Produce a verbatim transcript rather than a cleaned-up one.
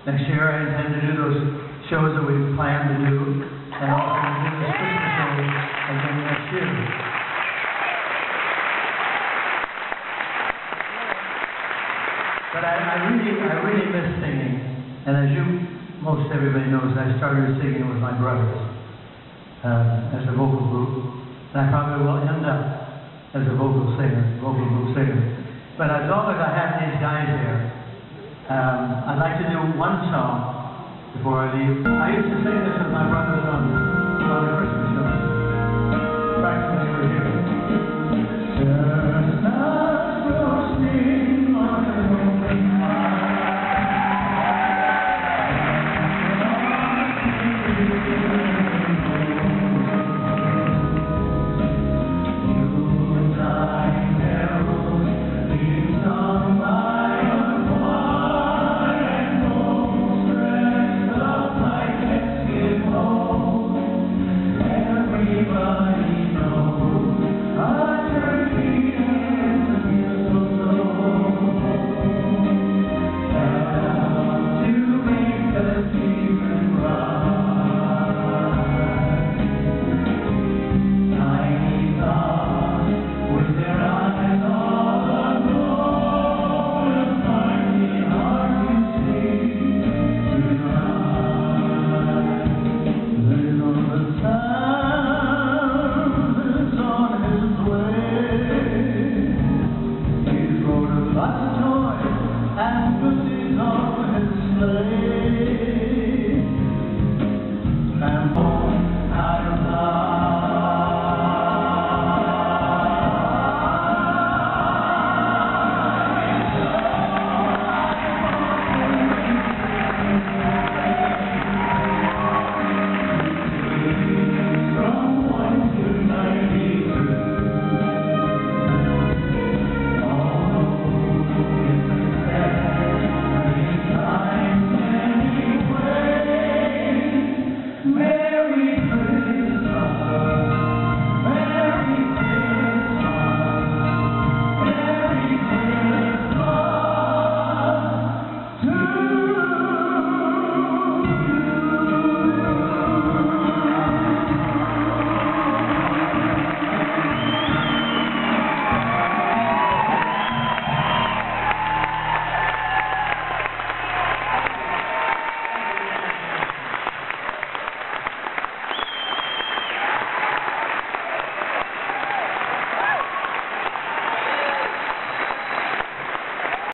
Next year I intend to do those shows that we plan to do, and also do this Christmas show again next year. But I, I really, I really miss singing, and as you, most everybody knows, I started singing with my brothers uh, as a vocal group, and I probably will end up as a vocal singer, vocal group singer. But as long as I have these guys here, um, I'd like to do one song before I leave. I used to sing this with my brothers on, on the Christmas show.